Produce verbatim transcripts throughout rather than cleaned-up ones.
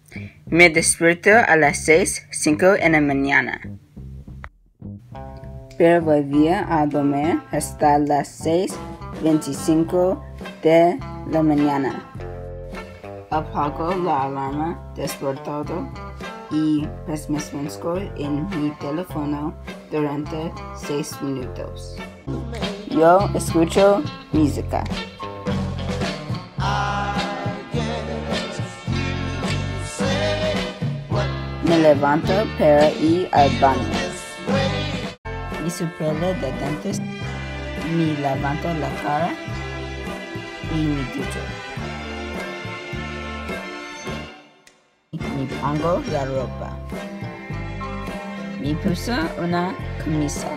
Me despierto a las seis, cinco en la mañana. Pero volví a dormir hasta las seis veinticinco de la mañana. Apago la alarma despertador y permanezco en mi teléfono durante seis minutos. Yo escucho música. Me levanto para ir al baño. Mi cepillo de dientes, me levanto la cara y me ducho. Me pongo la ropa. Me puse una camisa.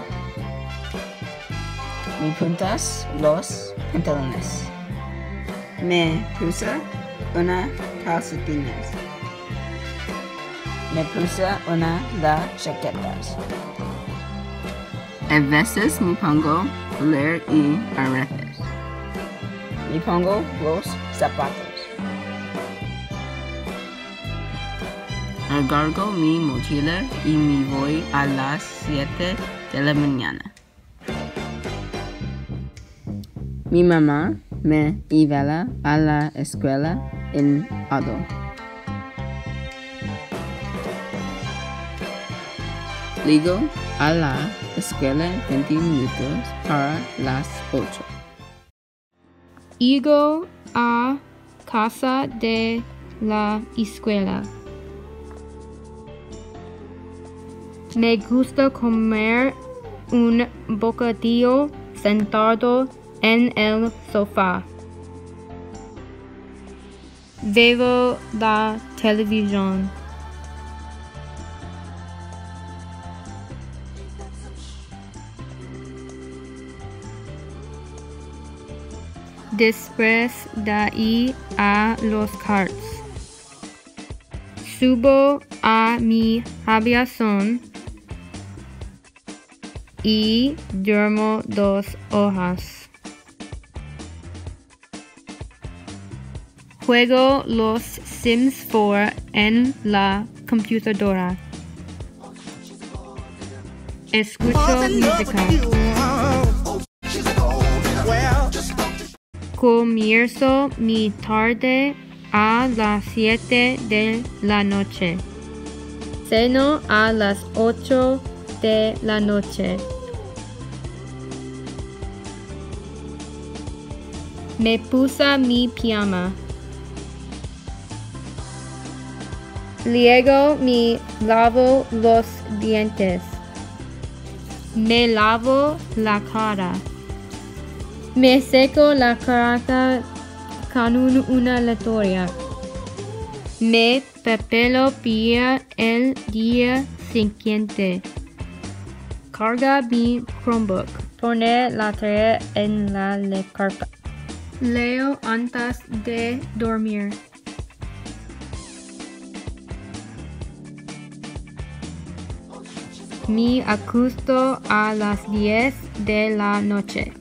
Me puntas los pantalones. Me puse una calcetines. Me puse una las chaquetas. A veces me pongo collar y aretes. Me pongo los zapatos. Agarro mi mochila y me voy a las siete de la mañana. Mi mamá me lleva a la escuela en auto. Llego a la escuela veinte minutos para las ocho. Llego a casa de la escuela. Me gusta comer un bocadillo sentado en el sofá. Veo la televisión. Después de ir a los carts, subo a mi habitación y duermo dos horas. Juego los Sims cuatro en la computadora. Escucho música. Comienzo mi tarde a las siete de la noche. Ceno a las ocho de la noche. Me puse mi pijama. Luego me lavo los dientes. Me lavo la cara. Me seco la cara con un, una latoria. Me preparo para el día siguiente. Carga mi Chromebook. Pone la tarea en la carpeta. Leo antes de dormir. Me acuesto a las diez de la noche.